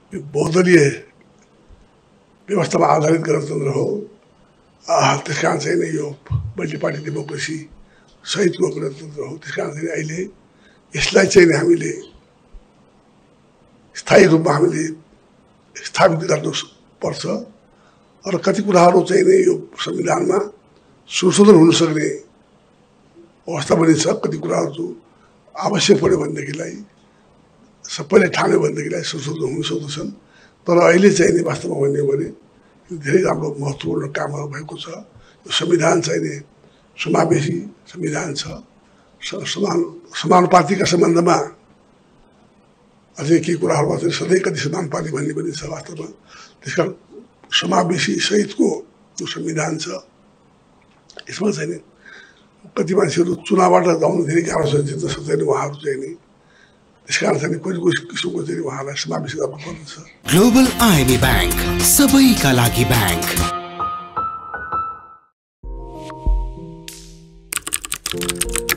यो बहुदलीय व्यवस्थामा आधारित गणतन्त्र हो। त्यस कारण चाहिँ नि यो मल्टी पार्टी डेमोक्रेसी सहितको गणतन्त्र हो। त्यस कारण चाहिँ अहिले यसलाई चाहिँ हामीले स्थायी रूपमा हामीले स्थापित गर्नुपर्छ र कति कुराहरू चाहिँ नि यो संविधानमा संशोधन हुन सक्ने अवस्था पनि छ। कति कुराहरू आवश्यक पर्यो भनेदेखिलाई सबैले ठान्यो भनेदेखिलाई संशोधन हुन सक्दछन्। तर अहिले चाहिँ नि वास्तवमा भन्ने हो भने धेरै राम्रो महत्त्वपूर्ण कामहरू भएको छ। यो संविधान चाहिँ नि समावेशी संविधान छ। समानुपातिका सम्बन्धमा अझै केही कुराहरूमा चाहिँ सधैँ कति समानुपाति भन्ने पनि छ वास्तवमा। त्यस कारण समावेशी सहितको जो संविधान छ यसमा चाहिँ नि कति मान्छेहरू चुनावबाट जाउनु धेरै गाह्रो छ जित्न सक्दैन उहाँहरू चाहिँ नि। त्यस कारण चाहिँ कोही किसिमको चाहिँ उहाँलाई समावेश गर्नुपर्छ। ग्लोबल आइएमए बैंक सबैका लागि बैंक।